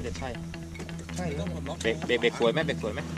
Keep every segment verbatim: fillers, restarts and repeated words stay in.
จะใช่ใช่ต้องล็อกเบรกเบรกเบรกสวยไหมเบรกสวยไหม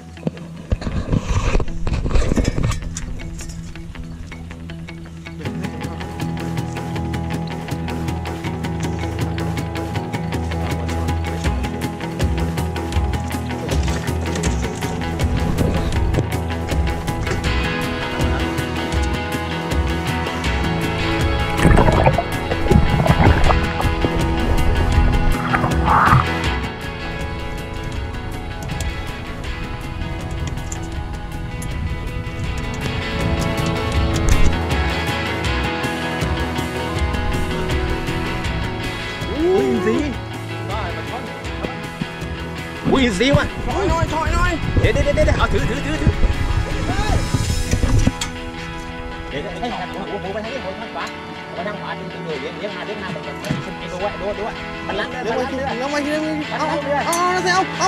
อุ้ยสีว่ะถอยหน่อยถอยหน่อยเดี๋ยวเดี๋ยวเดี๋ยวเอาถือถือถือถือเดี๋ยวให้หันหัวหัวไปทางนี้หัวทางขวาไปทางขวาดึงดึงเลยเลี้ยงเลี้ยงมาเลี้ยงมาแบบนี้ดูไว้ดูดูบันลังเรือบันลังเรือเอาไว้เรือเอาเอาเอาเอา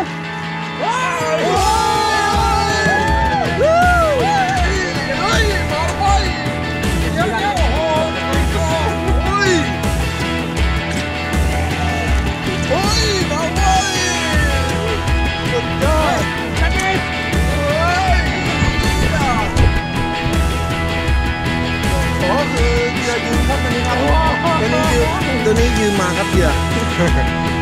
ตัวนี้ยืมมาครับเดี๋ยว